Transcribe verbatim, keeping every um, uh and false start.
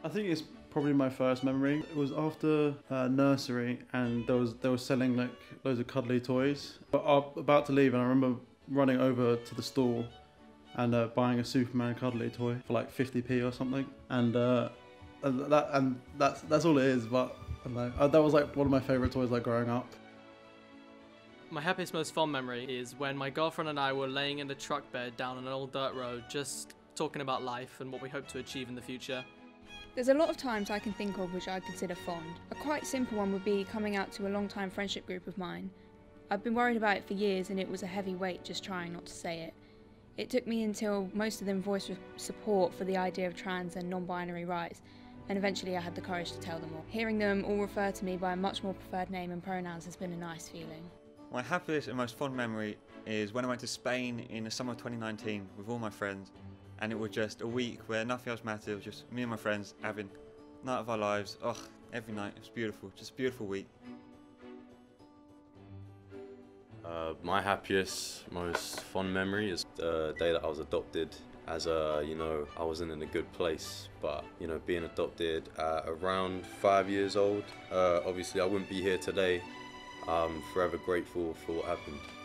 I think it's probably my first memory. It was after uh, nursery, and there was they were selling like loads of cuddly toys. But I was about to leave, and I remember running over to the store and uh, buying a Superman cuddly toy for like fifty p or something. And uh, and that and that's that's all it is. But I don't know, uh, that was like one of my favourite toys like growing up. My happiest, most fond memory is when my girlfriend and I were laying in the truck bed down an old dirt road, just talking about life and what we hope to achieve in the future. There's a lot of times I can think of which I consider fond. A quite simple one would be coming out to a long-time friendship group of mine. I've been worried about it for years, and it was a heavy weight just trying not to say it. It took me until most of them voiced support for the idea of trans and non-binary rights, and eventually I had the courage to tell them all. Hearing them all refer to me by a much more preferred name and pronouns has been a nice feeling. My happiest and most fond memory is when I went to Spain in the summer of twenty nineteen with all my friends, and it was just a week where nothing else mattered. It was just me and my friends having night of our lives. Oh, every night. It was beautiful. Just a beautiful week. Uh, my happiest, most fond memory is the day that I was adopted. As a, you know, I wasn't in a good place, but, you know, being adopted at around five years old, uh, obviously I wouldn't be here today. I'm forever grateful for what happened.